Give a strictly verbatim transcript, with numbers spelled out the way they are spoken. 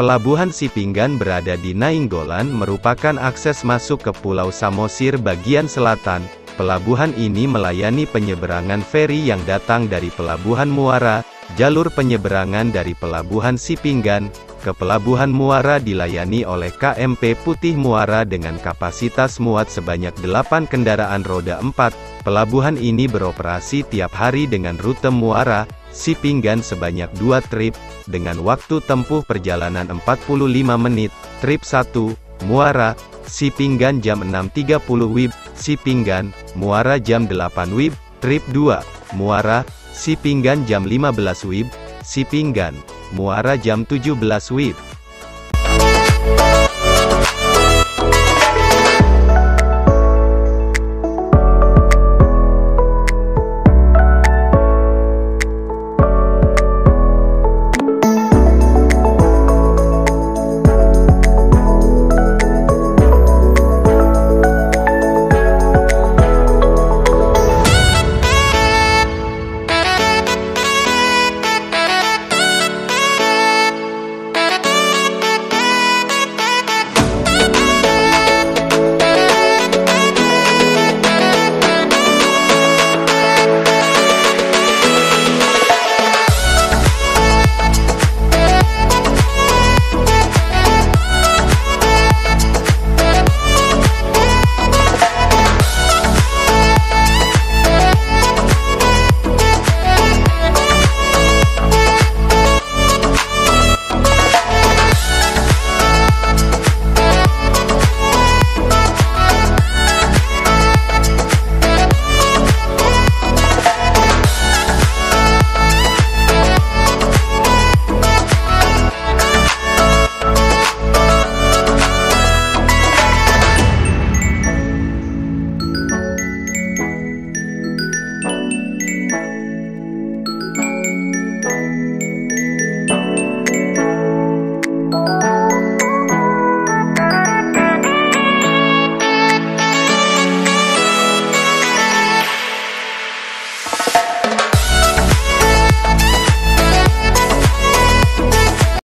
Pelabuhan Sipinggan berada di Nainggolan merupakan akses masuk ke Pulau Samosir bagian selatan. Pelabuhan ini melayani penyeberangan feri yang datang dari Pelabuhan Muara. Jalur penyeberangan dari Pelabuhan Sipinggan ke Pelabuhan Muara dilayani oleh K M P Putih Muara dengan kapasitas muat sebanyak delapan kendaraan roda empat. Pelabuhan ini beroperasi tiap hari dengan rute Muara Sipinggan sebanyak dua trip, dengan waktu tempuh perjalanan empat puluh lima menit. Trip satu, Muara Sipinggan jam enam tiga puluh W I B, Sipinggan, Muara jam delapan W I B. Trip dua, Muara Sipinggan jam lima belas W I B, Sipinggan, Muara jam tujuh belas W I B.